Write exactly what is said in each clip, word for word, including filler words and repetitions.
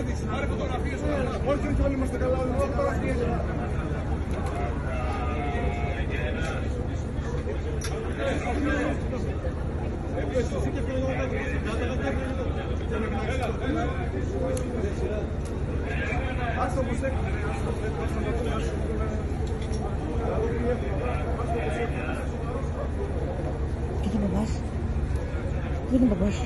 Πάρε φωτογραφίες όλα. Όχι, όχι, όλοι είμαστε καλά. Φωτογραφίες. Άστο πως έχει. Εκεί είναι μπαμπάς. Εκεί είναι μπαμπάς.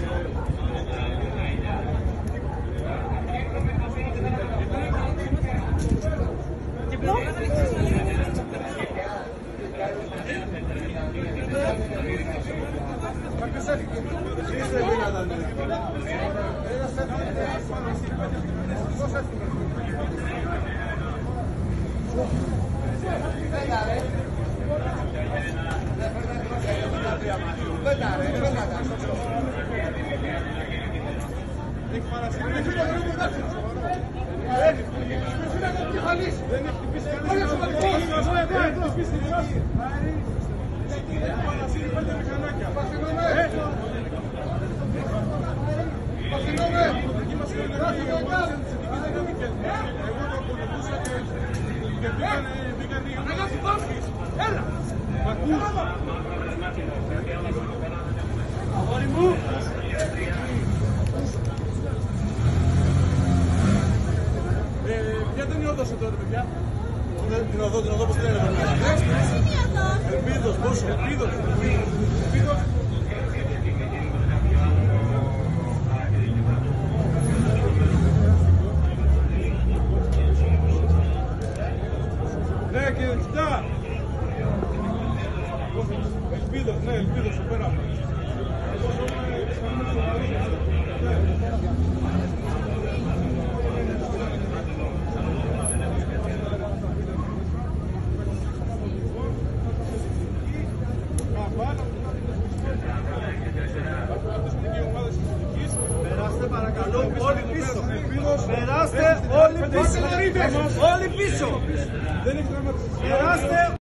Ποια ήταν η όδος τότε, παιδιά? Την οδό, την οδό, πώς την έλεγα? Ελπίδος, πόσο? Ελπίδος. Ελπίδος. Ναι, κύριε Τσιτά. Ελπίδος, ναι, ελπίδος, εδώ πέρα. Περάστε παρακαλώ όλοι πίσω. Περάστε όλοι πίσω. Όλοι πίσω. Περάστε.